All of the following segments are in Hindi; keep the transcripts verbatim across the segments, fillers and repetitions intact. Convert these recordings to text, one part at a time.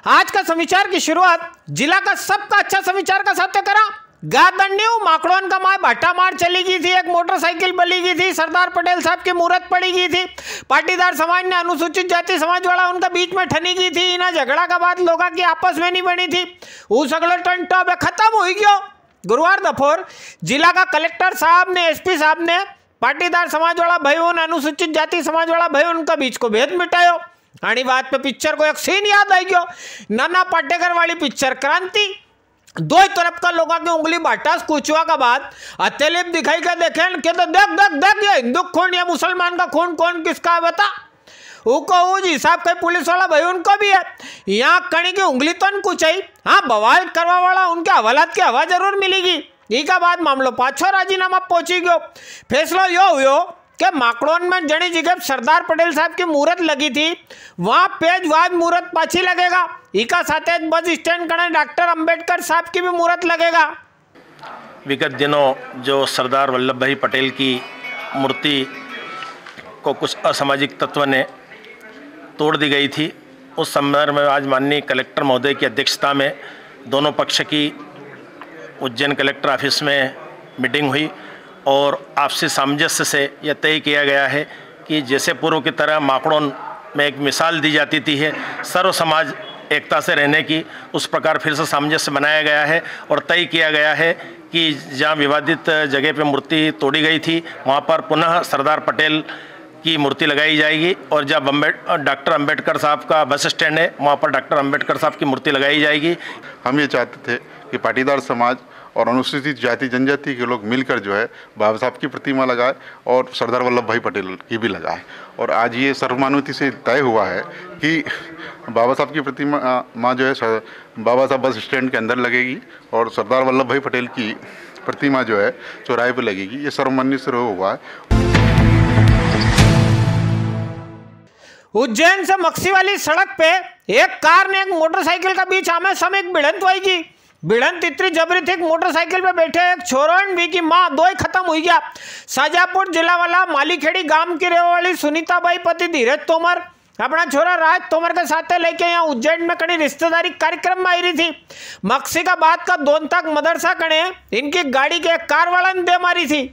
आज का समाचार की शुरुआत जिला का सबका अच्छा समाचार का साथ करा। गादंडीऊ माकड़ोन का माय भाटा मार चली गई थी, एक मोटरसाइकिल बली गई थी, सरदार पटेल साहब की मूर्त पड़ी गई थी, पाटीदार समाज ने अनुसूचित जाति समाज वाला उनका बीच में ठनी गई थी, इना झगड़ा का बात लोगों की आपस में नहीं बनी थी, वो सगलो टंटो अब खत्म हो गयो। गुरुवार दोपहर जिला का कलेक्टर साहब ने एसपी साहब ने पाटीदार समाज वाला भाई उन अनुसूचित जाति समाज वाला भाई उनका बीच को भेद मिटायो। आनी बात पे पिक्चर को एक सीन याद आई गयो, नाना पाटेकर वाली पिक्चर क्रांति। दो ही तरफ का लोगों की उंगली बाटास कुचवा का बाद अत्यलिप दिखाई का देखे के तो देख देख देख ये हिंदू खून या मुसलमान का खून कौन किसका बता। वो हिसाब का पुलिस वाला भाई उनको भी है, यहाँ कणी की उंगली तो कुचाई, हाँ बवाल करवा वाला उनके हवालात की हवा जरूर मिलेगी। ई का बाद मामलो पाछो राजीनामा पहुंची गयो। फैसलो यो हुयो कि माकड़ोन में जनी जगह सरदार पटेल साहब की मूर्त लगी थी, वहां पेज वाज मूर्त पाछी लगेगा। इका साथे बस स्टैंड कने डॉक्टर अंबेडकर साहब की भी मूर्त लगेगा। विगत दिनों जो सरदार वल्लभ भाई पटेल की मूर्ति को कुछ असामाजिक तत्व ने तोड़ दी गई थी, उस संदर्भ में आज माननीय कलेक्टर महोदय की अध्यक्षता में दोनों पक्ष की उज्जैन कलेक्टर ऑफिस में मीटिंग हुई और आपसी सामंजस्य से यह तय किया गया है कि जैसे पूर्व की तरह माकड़ोन में एक मिसाल दी जाती थी है सर्व समाज एकता से रहने की, उस प्रकार फिर से सामंजस्य बनाया गया है और तय किया गया है कि जहाँ विवादित जगह पे मूर्ति तोड़ी गई थी वहाँ पर पुनः सरदार पटेल की मूर्ति लगाई जाएगी और जब अम्बेड डॉक्टर अंबेडकर साहब का बस स्टैंड है वहाँ पर डॉक्टर अंबेडकर साहब की मूर्ति लगाई जाएगी। हम ये चाहते थे कि पाटीदार समाज और अनुसूचित जाति जनजाति के लोग मिलकर जो है बाबा साहब की प्रतिमा लगाए और सरदार वल्लभ भाई पटेल की भी लगाए, और आज ये सर्वमान्यता से तय हुआ है कि बाबा साहब की प्रतिमा माँ जो है बाबा साहब बस स्टैंड के अंदर लगेगी और सरदार वल्लभ भाई पटेल की प्रतिमा जो है चौराहे पर लगेगी। ये सर्वमान्य से हुआ है। उज्जैन से मक्सी वाली सड़क पे एक कार ने एक मोटरसाइकिल का बीच आमे सामने एक भिड़ंत हुई की। भिड़ंत इतनी जबरी थी, मोटरसाइकिल पे बैठे एक छोरोन भी की माँ दो ही खत्म हुई गया। शाजापुर जिला वाला मालीखेड़ी गांव की रहने वाली सुनीता बाई पति धीरज तोमर अपना छोरा राज तोमर के साथ लेके यहाँ उज्जैन में कड़ी रिश्तेदारी कार्यक्रम में आई रही थी। मक्सी का बाद का दोन तक मदरसा कने इनकी गाड़ी के कार वाला ने दे मारी थी।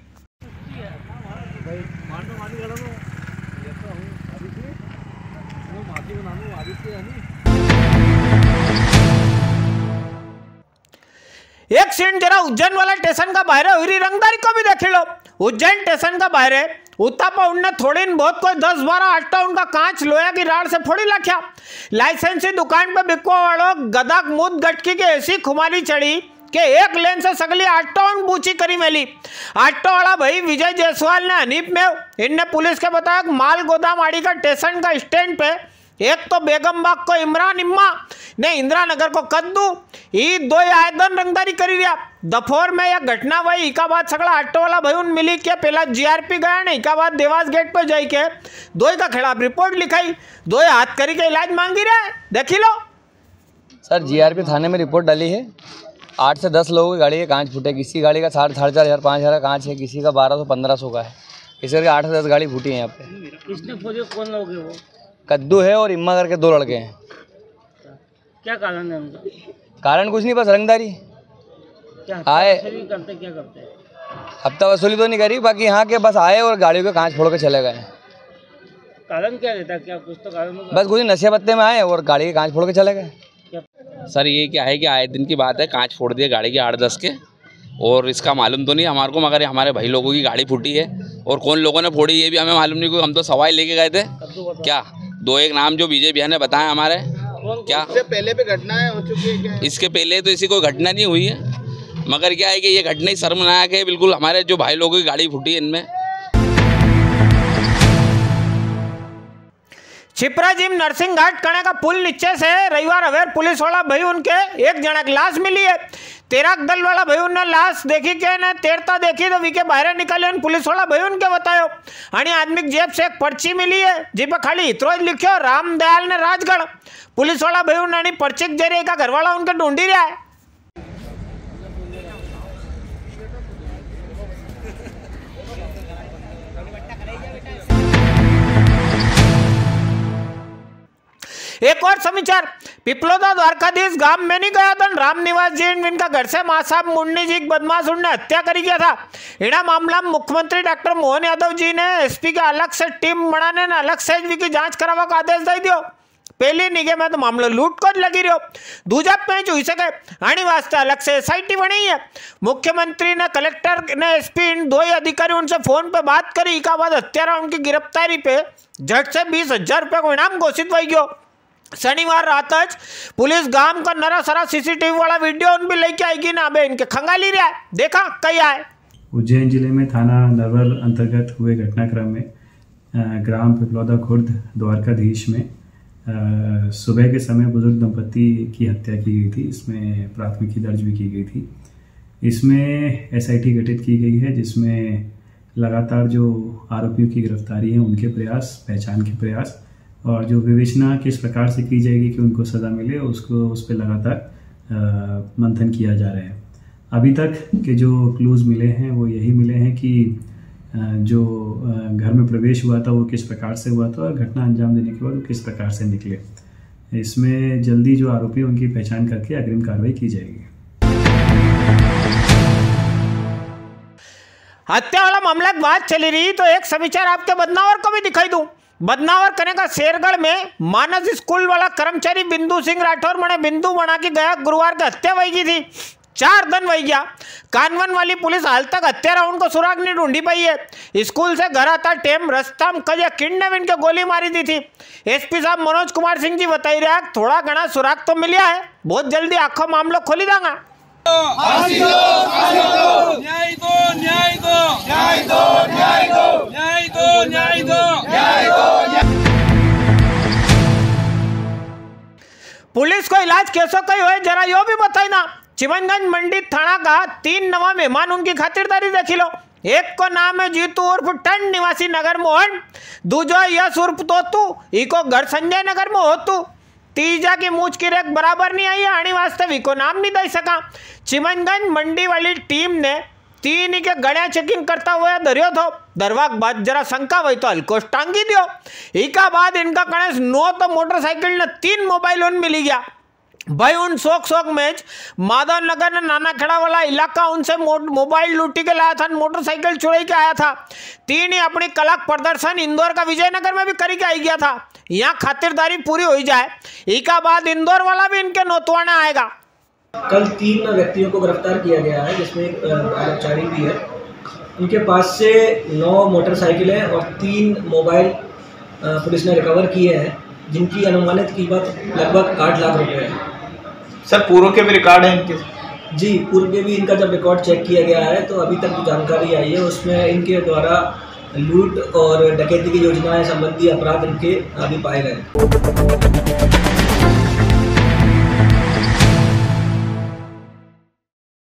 एक सीन जरा उज्जैन वाला स्टेशन का बाहर हुई रंगदारी को भी देख लो। उज्जैन स्टेशन का बाहर उत्तापा उनने थोड़ी बहुत कोई दस बारह आटा उनका कांच लोया की राड से फोड़ी लख्या। लाइसेंसी दुकान पे बिकवा वालों गदाक मुद गटकी के ऐसी खुमारी चढ़ी कि एक लेन से सगली आटा बूची करी मेली। आटो वाला भाई विजय जायसवाल ने हनीफ में इनने पुलिस के बताया माल गोदाम आड़ी का स्टेशन का स्टैंड पे एक तो बेगमबाग को इमरान इम्मा ने इंदिरा नगर को कद्दू ई दो आयदन रंगदारी करी रिया। दफोर में यह घटना हुई। इकाबाद सगड़ा ऑटो वाला भाई उन मिली के पहला जीआरपी गया ने इकाबाद देवास गेट पे जाई के दो का खिलाफ रिपोर्ट लिखाई, दो हाथ करी के इलाज मांगी रहे। देखी लो सर, जीआरपी थाने में रिपोर्ट डाली है। आठ से दस लोगों की गाड़ी के कांच फूटे, किसी की गाड़ी का साढ़े साढ़े चार हज़ार पाँच हज़ार कांच है, किसी का बारह सौ पंद्रह सौ का है। इस करके आठ से दस गाड़ी फूटी है यहाँ पे। किसने खोजे, कौन लोग हैं वो? कद्दू है और इम्मा करके दो लड़के हैं। क्या कारण है उनका? कारण कुछ नहीं, बस रंगदारी। क्या आए करते क्या करते हैं? हफ्ता वसूली तो नहीं करी, बाकी यहाँ के बस आए और गाड़ियों के कांच फोड़ के चले गए। कारण क्या रहता है? क्या कुछ तो कारण होगा? बस कुछ नशे पत्ते में आए और गाड़ी के कांच फोड़ के चले गए। सर ये क्या है कि आए दिन की बात है, कांच फोड़ दिए गाड़ी के आठ दस के, और इसका मालूम तो नहीं हमारे को, मगर हमारे भाई लोगों की गाड़ी फूटी है और कौन लोगों ने फोड़ी ये भी हमें मालूम नहीं, कोई हम तो सवाई लेके गए थे। क्या दो एक नाम जो विजय भैया ने बताया हमारे, क्या इससे पहले भी घटनाएं हो चुकी है क्या? इसके पहले तो ऐसी कोई घटना नहीं हुई है, मगर क्या है कि ये घटना ही शर्मनाक है बिल्कुल। हमारे जो भाई लोगों की गाड़ी फूटी है इनमें। छिपरा जिम नरसिंह घाट कणे का पुल नीचे से रविवार अवेर पुलिस वाला भाई उनके एक जना की लाश मिली है। तेरह दल वाला भाई उनने लाश देखी के ने तेरता देखी तो वी के बाहर निकाले पुलिस वाला भाई उनके बतायो। आणि आदमी जेब से एक पर्ची मिली है जी पे खाली इतरो लिखो रामदयाल ने राजगढ़। पुलिस वाला भाई उन्होंने पर्ची के जरिए का घर वाला उनके ढूंढी रहा है। एक और समाचार, पिपलोदा द्वारकाधीश गांव में नहीं गया था राम निवास जी इनका घर से मां साहब मुन्नी जी बदमाश उनने हत्या करी गया था। इना मामला में मुख्यमंत्री डॉक्टर मोहन यादव जी ने एसपी के अलग से टीम बनाने ने अलग से की जांच करावा का आदेश दे दियो। पहली निगे में तो मामलो लूट को लगी रहो, दूजा पेंच हुई सके आने वास्ते अलग से एसआईटी बनी है। मुख्यमंत्री ने कलेक्टर ने एसपी इन दो ही अधिकारी उनसे फोन पे बात करी, इसके बाद हत्यारा उनकी गिरफ्तारी पे झट से बीस हजार रुपये को इनाम घोषित हुई गयो। शनिवार रात आज पुलिस गांव का नरा सरा सीसीटीवी वाला वीडियो उन भी लेके आएगी ना, अबे इनके खंगाली रहा है, देखा कई आए। उज्जैन जिले में थाना नरवर अंतर्गत हुए घटनाक्रम में ग्राम पिपलौदा खुर्द द्वारकाधीश में सुबह के समय बुजुर्ग दंपति की हत्या की गई थी। इसमें प्राथमिकी दर्ज भी की गई थी। इसमें एसआईटी गठित की गई है, जिसमें लगातार जो आरोपियों की गिरफ्तारी है उनके प्रयास, पहचान के प्रयास और जो विवेचना किस प्रकार से की जाएगी कि उनको सज़ा मिले उसको उस पर लगातार मंथन किया जा रहा है। अभी तक के जो क्लूज़ मिले हैं वो यही मिले हैं कि जो घर में प्रवेश हुआ था वो किस प्रकार से हुआ था और घटना अंजाम देने के बाद वो किस प्रकार से निकले। इसमें जल्दी जो आरोपी उनकी पहचान करके अग्रिम कार्रवाई की जाएगी। हत्या वाला मामला की बात चली रही तो एक समाचार आपके बदनावर को भी दिखाई दूं। बदनावर करने का शेरगढ़ में मानस स्कूल वाला कर्मचारी बिंदु सिंह राठौर मने बिंदु बना के गया गुरुवार की हत्या वही की थी। चार दिन वही गया। कानवन वाली पुलिस हाल तक हत्यारा उनको सुराग नहीं ढूंढी पाई है। स्कूल से घर आता टेम रास्ता में कज किडनैप इनके गोली मारी दी थी। एसपी साहब मनोज कुमार सिंह जी बताई रहा थोड़ा घना सुराग तो मिलिया है, बहुत जल्दी आखो मामलो खोली देंगे। न्याय दो, न्याय दो, न्याय दो, न्याय दो, न्याय दो, न्याय दो, न्याय दो, न्याय दो। पुलिस को इलाज कैसो कई हुए जरा यो भी बताई ना। चिमनगंज मंडी थाना का तीन नवा मेहमान उनकी खातिरदारी देखी लो। एक को नाम है जीतू उर्फ टंड निवासी नगर मोहन, दूजो यश उर्फ तोतू, इको घर संजय नगर में होतू, तीजा की मूछ की रेख बराबर नहीं आई आने वास्ते को नाम नहीं दे सका। चिमनगंज मंडी वाली टीम ने तीन के गड़िया चेकिंग करता हुआ धरियो थो। दरवाक बाद जरा शंका हुई तो हल्को टांगी दियो। इका बाद इनका गणेश नौ तो मोटरसाइकिल ने तीन मोबाइल उन मिली गया। भाई उन शौक शौक में माधव नगर ने नाना खेड़ा वाला इलाका उनसे मोबाइल लूटी के लाया था, मोटरसाइकिल चुराई के आया था। तीन ही अपनी कला प्रदर्शन इंदौर का विजयनगर में भी करी के आई गया था। यहाँ खातिरदारी पूरी हो जाए इका बाद इंदौर वाला भी इनके नोतवाना आएगा। कल तीन व्यक्तियों को गिरफ्तार किया गया है, जिसमें एक आरोपी भी है। उनके पास से नौ मोटरसाइकिलें और तीन मोबाइल पुलिस ने रिकवर किए हैं, जिनकी अनुमानित कीमत लगभग आठ लाख रुपए है। सर पूर्व के भी रिकॉर्ड हैं इनके? जी, पूर्व के भी इनका जब रिकॉर्ड चेक किया गया है तो अभी तक जो जानकारी आई है उसमें इनके द्वारा लूट और डकैती की योजनाएं संबंधी अपराध इनके अभी पाए गए।